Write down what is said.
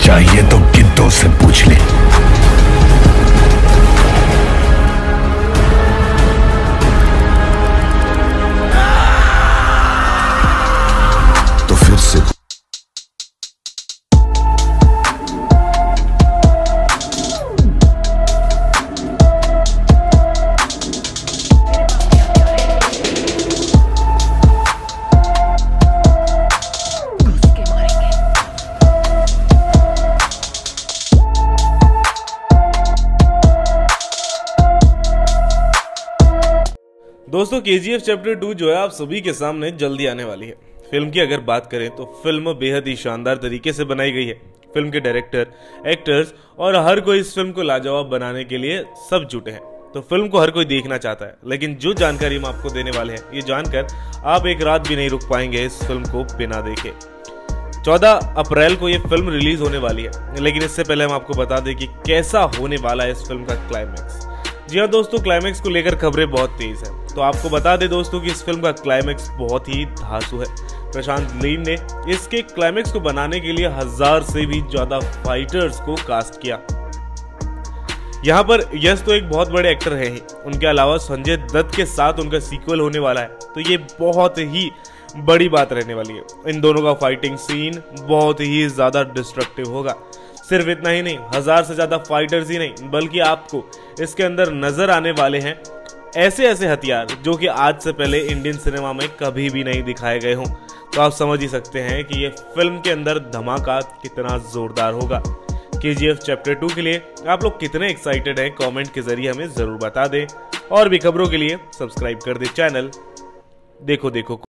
चाहिए तो गिद्धों से पूछ ले। तो फिर से दोस्तों KGF चैप्टर 2 जो है आप सभी के सामने जल्दी आने वाली है। फिल्म की अगर बात करें तो फिल्म बेहद ही शानदार तरीके से बनाई गई है। फिल्म के डायरेक्टर, एक्टर्स और हर कोई इस फिल्म को लाजवाब बनाने के लिए सब जुटे हैं। तो फिल्म को हर कोई देखना चाहता है, लेकिन जो जानकारी हम आपको देने वाले हैं ये जानकर आप एक रात भी नहीं रुक पाएंगे इस फिल्म को बिना देखे। 14 अप्रैल को ये फिल्म रिलीज होने वाली है, लेकिन इससे पहले हम आपको बता दें कि कैसा होने वाला है इस फिल्म का क्लाइमैक्स। जी हाँ दोस्तों, क्लाइमैक्स को लेकर खबरें बहुत तेज हैं। तो आपको बता दें दोस्तों कि इस फिल्म का क्लाइमैक्स बहुत ही धांसू है। प्रशांत नील ने इसके क्लाइमैक्स को बनाने के लिए 1000 से भी ज्यादा फाइटर्स को कास्ट किया। यहाँ पर यश तो एक बहुत बड़े एक्टर है ही, उनके अलावा संजय दत्त के साथ उनका सीक्वल होने वाला है, तो ये बहुत ही बड़ी बात रहने वाली है। इन दोनों का फाइटिंग सीन बहुत ही ज्यादा डिस्ट्रक्टिव होगा। सिर्फ इतना ही नहीं, 1000 से ज्यादा फाइटर्स ही नहीं बल्कि आपको इसके अंदर नजर आने वाले हैं ऐसे ऐसे हथियार जो कि आज से पहले इंडियन सिनेमा में कभी भी नहीं दिखाए गए हों। तो आप समझ ही सकते हैं कि ये फिल्म के अंदर धमाका कितना जोरदार होगा। KGF चैप्टर 2 के लिए आप लोग कितने एक्साइटेड हैं कमेंट के जरिए हमें जरूर बता दें, और भी खबरों के लिए सब्सक्राइब कर दे चैनल देखो देखो।